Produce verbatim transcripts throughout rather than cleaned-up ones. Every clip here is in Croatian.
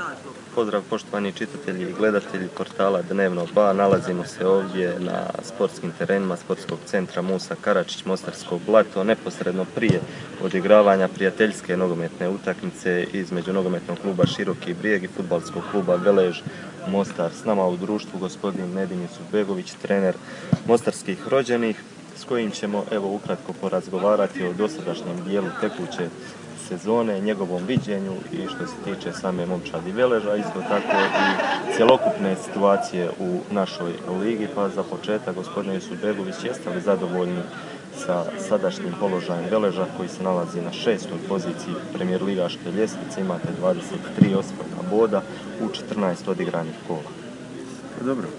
Pozdrav poštovani čitatelji i gledatelji portala Dnevno ba. Nalazimo se ovdje na sportskim terenima Sportskog centra Musa Karačić, Mostarsko Blato, neposredno prije odigravanja prijateljske nogometne utakmice između nogometnog kluba Široki Brijeg i fudbalskog kluba Velež Mostar. S nama u društvu gospodin Nedim Jusufbegović, trener mostarskih rođenih, s kojim ćemo evo ukratko porazgovarati o dosadašnjem dijelu tekuće sezone, njegovom viđenju i što se tiče same momčadi Veleža, isto tako i cjelokupne situacije u našoj ligi. Pa za početak, gospodine Jusufbegović, jeste li zadovoljni sa sadašnjim položajem Veleža koji se nalazi na šestoj poziciji premijer ligaške ljestvice, imate dvadeset tri osvojena boda u četrnaest odigranih kola? Dobro,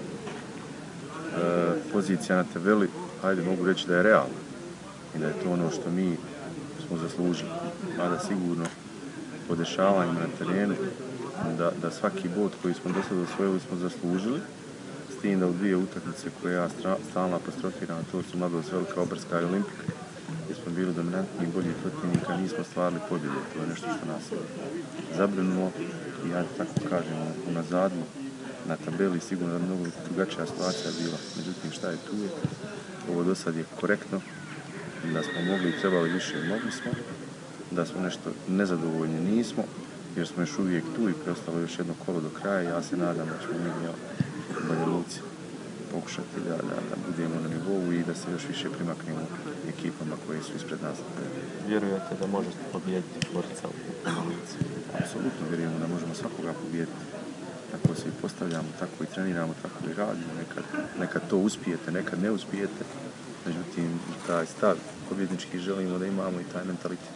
e, pozicija na tabeli, ajde mogu reći da je realna i da je to ono što mi smo zaslužili, mada sigurno po dešavanjima na terenu da, da svaki bod koji smo do sada osvojili smo zaslužili, s tim da u dvije utakmice koje ja stalno apostrofiram, to su Mladost Velika Obrska i Olimpika, gdje smo bili dominantni i bolji protivnika, nismo stvarali pobjede. To je nešto što nas zabrinulo i ja tako kažem, unazadu na tabeli sigurno da mnogo drugačija situacija bila. Međutim, šta je tu je? Ovo do sad je korektno, da smo mogli i trebali više, mogli smo, da smo nešto nezadovoljni nismo, jer smo još uvijek tu i preostalo još jedno kolo do kraja. Ja se nadam da ćemo mi u Banja Luci pokušati da, da, da budemo na nivou i da se još više primaknemo ekipama koje su ispred nas. Vjerujete da možete pobijediti Borca u Banja Luci? Apsolutno vjerujemo da možemo svakoga pobijediti. Tako se i postavljamo, tako i treniramo, tako i radimo. Nekad, nekad to uspijete, nekad ne uspijete. Međutim, taj stav pobjednički želimo da imamo i taj mentalitet.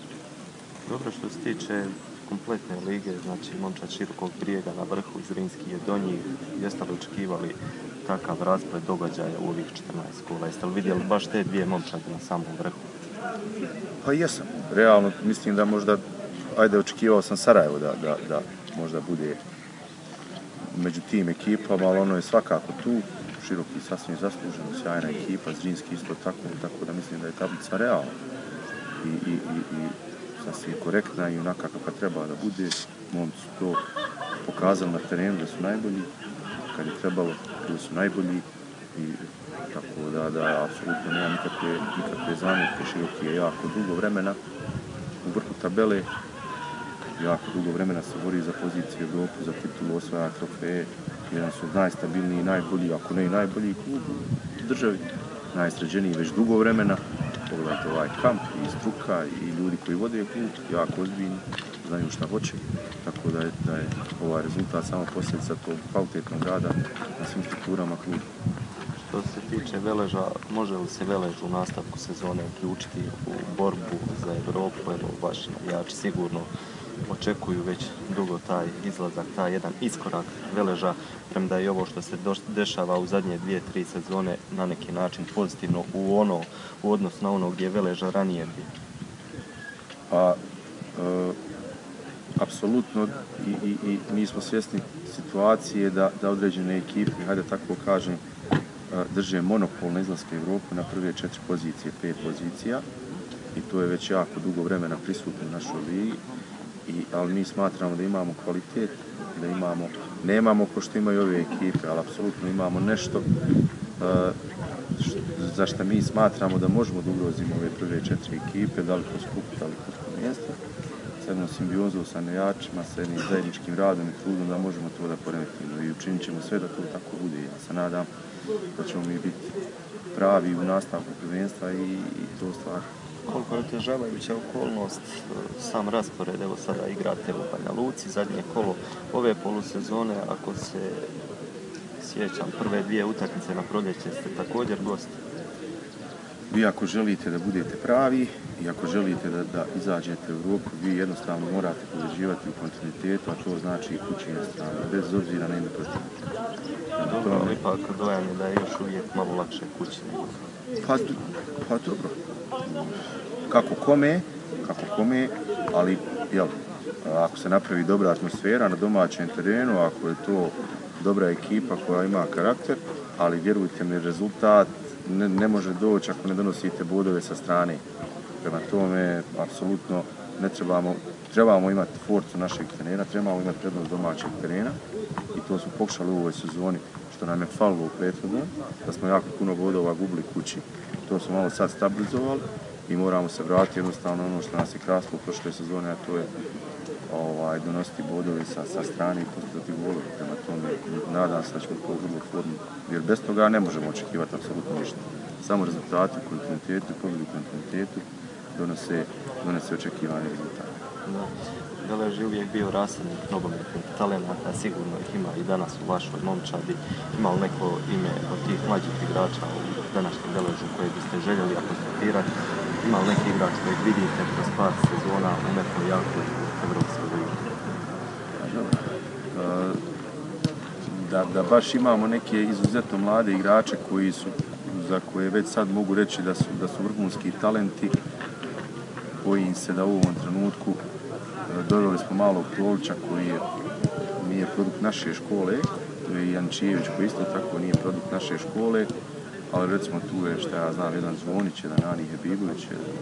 Dobro, što se tiče kompletne lige, znači momčad Širokog Brijega na vrhu, Zrinski je do njih, jeste li očekivali takav rasplet događaja u ovih četrnaest kola? Jeste li vidjeli baš te dvije momčade na samom vrhu? Pa jesam. Realno mislim da možda, ajde, očekivao sam Sarajevo da, da, da možda bude među tim ekipama, ali ono je svakako tu. Široki sasvim zasluženo, sjajna ekipa, Zrinski isto tako, tako da mislim da je tablica realna i, i, i, i sasvim korektna i onaka kakva treba da bude. Momci su to pokazali na terenu da su najbolji, kad je trebalo da su najbolji i tako da, da apsolutno nema nikakve, nikakve zamjetke. Široki je jako dugo vremena u vrhu tabele, jako dugo vremena se bori za poziciju u Evropu, za titulu, osvaja trofeje. Jedan su najstabilniji, najbolji, ako ne i najbolji klub u državi, najsređeniji već dugo vremena. Pogledajte ovaj kamp i struka i ljudi koji vode klub, jako ozbiljni, znaju šta hoće. Tako da je, da je ovaj rezultat samo posljedica tog kvalitetnog rada na svim strukturama kluba. Što se tiče Veleža, može li se Velež u nastavku sezone uključiti u borbu za Evropu? Evo, vaši navijači sigurno očekuju već dugo taj izlazak, taj jedan iskorak Veleža, premda i ovo što se dešava u zadnje dvije, tri sezone na neki način pozitivno u ono, u odnosu na ono gdje je Veleža ranije bio. Pa, e, apsolutno i, i, i mi smo svjesni situacije da, da određene ekipe, hajde tako kažem, drže monopol na izlasku Evropu na prve četiri pozicije, pet pozicija i to je već jako dugo vremena prisutno u našoj ligi. I, ali mi smatramo da imamo kvalitet, da imamo, nemamo ko što imaju ove ekipe, ali apsolutno imamo nešto uh, š, za što mi smatramo da možemo da ugrozimo ove prve četiri ekipe, da li kroz kup, da li kroz mjesto, s jednom simbiozom sa navijačima, sa jednim zajedničkim radom i trudom da možemo to da poremetimo i učinit ćemo sve da to tako bude. Ja se nadam da ćemo mi biti pravi u nastavku prvenstva i, i to stvar. Koliko je otežavajuća okolnost sam raspored, evo sada igrate u Banja Luci, zadnje kolo ove polusezone, ako se sjećam, prve dvije utakmice na proljeće ste također gosti. Vi ako želite da budete pravi i ako želite da, da izađete u Europu, vi jednostavno morate pobeđivati u kontinuitetu, a to znači i kući na stranu, bez obzira na ime protivnika. Dobro, ali ipak dojam je da je još uvijek malo lakše kući. Pa, pa dobro. Kako kome, kako kome, ali jel, ako se napravi dobra atmosfera na domaćem terenu, ako je to dobra ekipa koja ima karakter, ali vjerujte mi, rezultat ne, ne može doći ako ne donosite bodove sa strane. Prema tome, apsolutno ne trebamo trebamo imati forcu našeg trenera, trebamo imati prednost domaćeg terena i to smo pokušali u ovoj sezoni, što nam je falilo u prethodnom, da smo jako puno bodova gubili kući. To smo malo sad stabilizovali i moramo se vratiti jednostavno ono što nas je krasilo u prošle sezone, a to je ovaj, donositi bodove sa, sa strane i postati golove. Prema tome, nadam se da ćemo to vrlo formu, jer bez toga ne možemo očekivati apsolutno ništa. Samo rezultati u kontinuitetu i pobjedi u kontinuitetu donose, donose očekivani rezultati. Delež je uvijek bio rasadnik nogometnih talenata, sigurno ih ima i danas u vašoj momčadi. Ima li neko ime od tih mlađih igrača u današnjem Deležu koje biste željeli apostrofirati? Ima li neki igrač kojeg vidite kroz par sezona u nekoj jakoj evropskoj ligi? Da, da baš imamo neke izuzetno mlade igrače koji su, za koje već sad mogu reći da su, da su vrhunski talenti, bojim se da u ovom trenutku doveli smo malog Tolića koji je, nije produkt naše škole, tu je i Jančijević koji isto tako nije produkt naše škole, ali recimo tu je, šta ja znam, jedan Zvonić, jedan Ani Hebibović,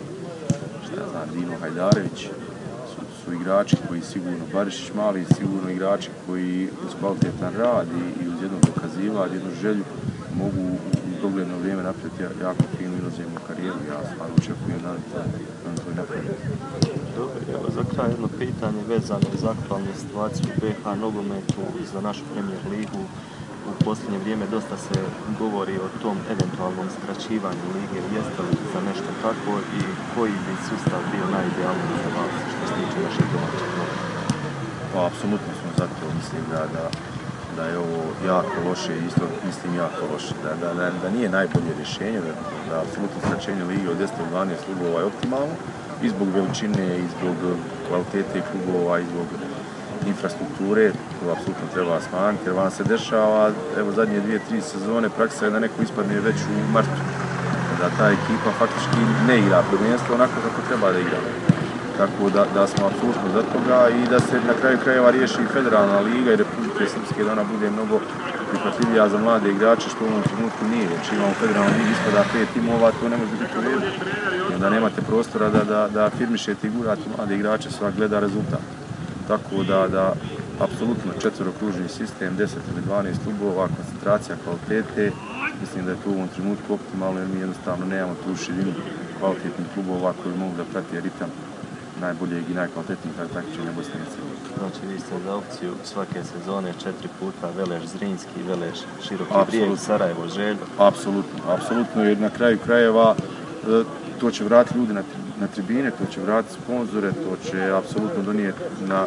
šta ja znam, Dino Hajdarević, su, su igrači koji sigurno, Barišić mali, sigurno igrači koji uz kvalitetan rad i, i uz jedno dokazivanje, jednu želju mogu u dogledno vrijeme napraviti jako finu inozemnu karijeru. Ja stvarno očekujem da nam to i napraviti. Dobro, evo za kraj jedno pitanje vezano za aktualnu situaciju u B H nogometu i za našu Premier ligu. U posljednje vrijeme dosta se govori o tom eventualnom skraćivanju lige. Jeste li za nešto tako i koji bi sustav bio najidealniji za vas što se tiče našeg domaćeg nogometa? Pa, apsolutno smo za to. Mislim da, da, da je ovo jako loše i isto mislim jako loše. Da, da, da, da nije najbolje rješenje, da, da apsolutno skraćenje lige od deset do dvanaest klubova je optimalno i zbog veličine, i zbog kvalitete klubova, i zbog infrastrukture, to apsolutno treba smanjiti, jer vam se dešava, evo zadnje dvije, tri sezone, praksa je da neko ispadne već u martu, da ta ekipa faktički ne igra prvenstvo onako kako treba da igra. Tako da, da smo apsolutno za toga i da se na kraju krajeva riješi i Federalna liga i Republike Srpske, da ona bude mnogo prihvatljivija za mlade igrače, što u ovom trenutku nije. Znači imamo Federalna liga, ispada pet timova, to ne može biti u redu. I onda nemate prostora da, da, da firmišete i gurate mlade igrače, svak gleda rezultat. Tako da, da apsolutno četverokružni sistem, deset ili dvanaest klubova, koncentracija kvalitete, mislim da je to u ovom trenutku optimalno jer mi jednostavno nemamo tu širinu kvalitetnih klubova koji mogu da prati ritam najboljeg i najkvalitetnijih takmičenja Bosne i Hercegovine. Znači vi ste za opciju svake sezone četiri puta Velež Zrinski, Velež Široki Brijeg, Sarajevo, Željo? Apsolutno, apsolutno jer na kraju krajeva to će vratiti ljudi na, na tribine, to će vratiti sponzore, to će apsolutno donijeti na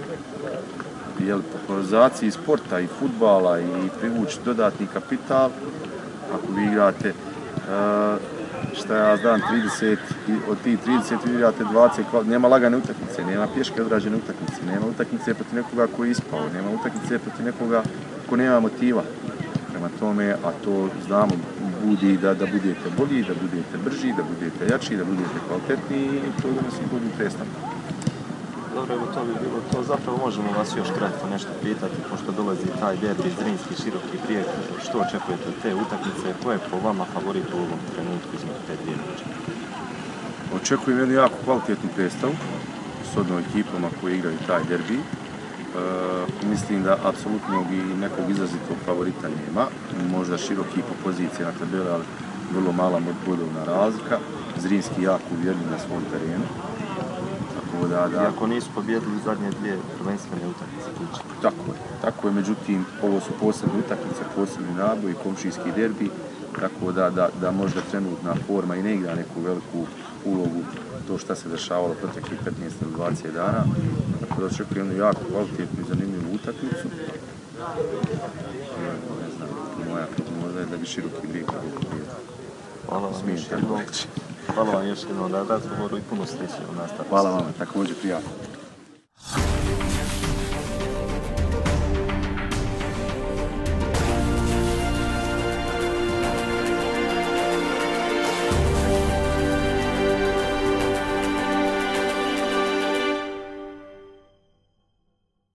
jel, popularizaciji sporta i fudbala i privući dodatni kapital. Ako vi igrate uh, šta ja znam, trideset, od tih trideset vi igrate dvadeset, nema lagane utakmice, nema pješke odrađene utakmice, nema utakmice protiv nekoga koji je ispao, nema utakmice protiv nekoga ko nema motiva. Prema tome, a to znamo, budi da, da budete bolji, da budete brži, da budete jači, da budete kvalitetniji i to donosi bolju predstavu. Dobro, evo to bi bilo to. Zapravo možemo vas još kratko nešto pitati, pošto dolazi taj derbi Zrinski Široki Brijeg. Što očekujete od te utakmice? Ko je po vama favorit u ovom trenutku između te dvije utakmice? Očekujem jednu jako kvalitetnu predstavu s odnom ekipama koji igraju taj derbi. E, mislim da apsolutno i nekog izrazitog favorita nema. Možda Široki po poziciji na tabeli, ali vrlo mala bodovna razlika. Zrinski jako uvjerljiv na svom terenu. Da, da. Iako nisu pobjedili zadnje dvije prvenstvene utakmice kuće. Tako je, tako je, međutim, ovo su posebne utakmice, posebni naboj, komšijski derbi, tako da, da, da možda trenutna forma i ne igra neku veliku ulogu to šta se dešavalo proteklih petnaest do dvadeset dana. Tako da očekujem jednu jako kvalitetnu i zanimljivu utakmicu. Ne znam, moja možda je da bi Široki Brijeg kako bio. Hvala vam još jednom. Hvala vam još jednom na razgovoru i puno sreće u nastavku. Hvala vam, također prijatno.